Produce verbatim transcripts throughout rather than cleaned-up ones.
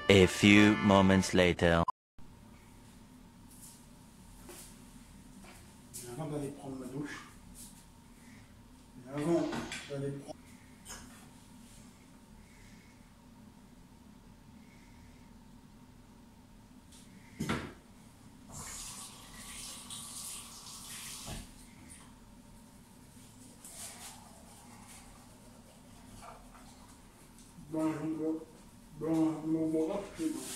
A few moments later. Avant d'aller prendre ma douche, mais avant d'aller prendre... Bon, je me bon, mon bon, c'est bon.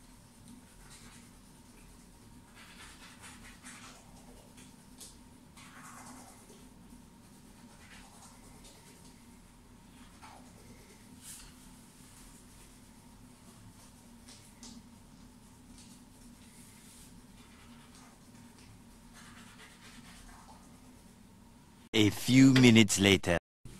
A few minutes later.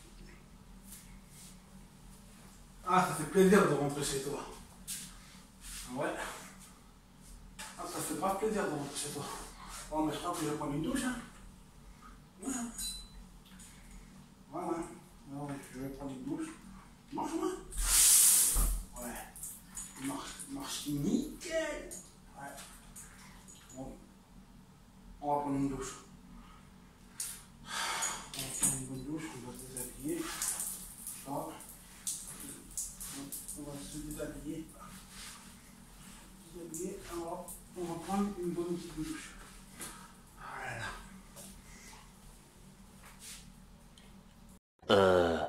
Ah, ça fait plaisir de rentrer chez toi. Ouais. Ah, ça fait grave plaisir de rentrer chez toi. Bon, mais je crois que je vais prendre une douche, hein. Ouais. Ouais, ouais. Ouais, ouais, je vais prendre une douche. Marche, moi. Ouais. Il marche, il marche nickel. Ouais. Bon. On va prendre une douche. On va prendre une bonne douche, on va se déshabiller. Ça. On va se déshabiller. Déshabiller, alors on va prendre une bonne petite douche. Voilà. Uh.